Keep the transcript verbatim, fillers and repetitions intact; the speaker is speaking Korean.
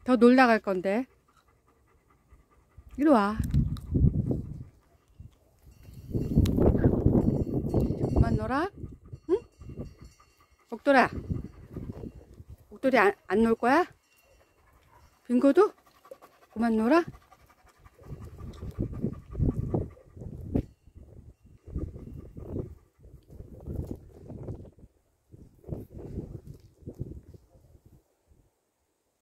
더 놀다 갈 건데. 이리 와. 그만 놀아? 응? 옥돌아. 옥돌이 안, 안 놀 거야? 빙고도? 그만 놀아?